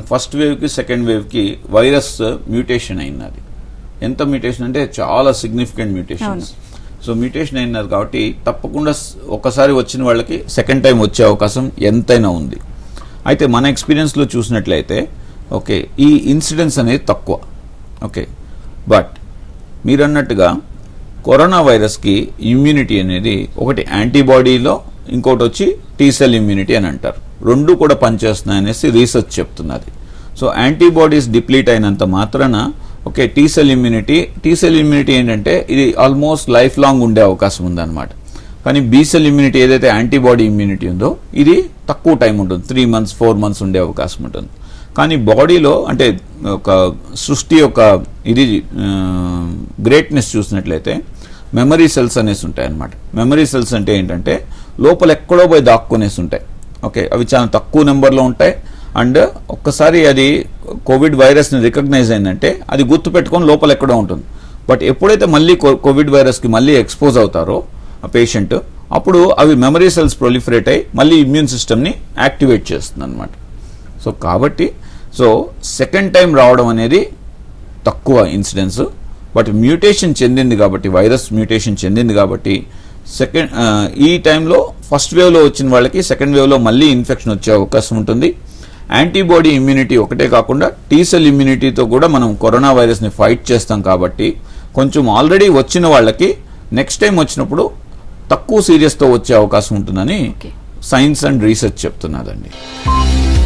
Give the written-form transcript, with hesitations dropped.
మనకు first wave కి second wave కి వైరస్ మ్యూటేషన్ అయినది. ఎంత మ్యూటేషన్ అంటే చాలా సిగ్నిఫికెంట్ మ్యూటేషన్స్. సో మ్యూటేషన్ అయినది కాబట్టి తప్పకుండా ఒకసారి వచ్చిన వాళ్ళకి సెకండ్ టైం వచ్చే అవకాశం ఎంతైనా ఉంది. అయితే మన ఎక్స్పీరియన్స్లో చూసినట్లయితే ఓకే ఈ ఇన్సిడెన్స్ అనేది తక్కువ. ఓకే బట్ మీరు అన్నట్టుగా కరోనా వైరస్కి ఇమ్యూనిటీ అనేది ఒకటి యాంటీబాడీలో, ఇంకోటి వచ్చి టీసెల్ ఇమ్యూనిటీ అని అంటారు. రెండు కూడా పనిచేస్తున్నాయి అనేసి రీసెర్చ్ చెప్తున్నది. సో యాంటీబాడీస్ డిప్లీట్ అయినంత మాత్రాన ఓకే టీసెల్ ఇమ్యూనిటీ ఏంటంటే ఇది ఆల్మోస్ట్ లైఫ్ లాంగ్ ఉండే అవకాశం ఉందన్నమాట. కానీ బీసెల్ ఇమ్యూనిటీ ఏదైతే యాంటీబాడీ ఇమ్యూనిటీ ఉందో ఇది తక్కువ టైం ఉంటుంది, 3 months 4 months ఉండే అవకాశం ఉంటుంది. కానీ బాడీలో అంటే ఒక సృష్టి యొక్క ఇది గ్రేట్నెస్ చూసినట్లయితే మెమరీ సెల్స్ అనేసి ఉంటాయి అన్నమాట. మెమరీ సెల్స్ అంటే ఏంటంటే లోపల ఎక్కడో పోయి దాక్కునేసి ఉంటాయి. ఓకే అవి చాలా తక్కువ నెంబర్లో ఉంటాయి. అండ్ ఒక్కసారి అది కోవిడ్ వైరస్ని రికగ్నైజ్ అయిందంటే అది గుర్తుపెట్టుకొని లోపల ఎక్కడో ఉంటుంది. బట్ ఎప్పుడైతే మళ్ళీ కోవిడ్ వైరస్కి మళ్ళీ ఎక్స్పోజ్ అవుతారో ఆ పేషెంట్, అప్పుడు అవి మెమరీ సెల్స్ ప్రొలిఫరేట్ అయ్యి మళ్ళీ ఇమ్యూన్ సిస్టమ్ని యాక్టివేట్ చేస్తుంది అనమాట. సో కాబట్టి సెకండ్ టైం రావడం అనేది తక్కువ ఇన్సిడెన్స్. బట్ మ్యూటేషన్ చెందింది కాబట్టి, వైరస్ మ్యూటేషన్ చెందింది కాబట్టి ఈ టైంలో ఫస్ట్ వేవ్లో వచ్చిన వాళ్ళకి సెకండ్ వేవ్లో మళ్ళీ ఇన్ఫెక్షన్ వచ్చే అవకాశం ఉంటుంది. యాంటీబాడీ ఇమ్యూనిటీ ఒకటే కాకుండా టీసెల్ ఇమ్యూనిటీతో కూడా మనం కరోనా వైరస్ని ఫైట్ చేస్తాం కాబట్టి కొంచెం ఆల్రెడీ వచ్చిన వాళ్ళకి నెక్స్ట్ టైం వచ్చినప్పుడు తక్కువ సీరియస్తో వచ్చే అవకాశం ఉంటుందని సైన్స్ అండ్ రీసెర్చ్ చెప్తున్నదండి.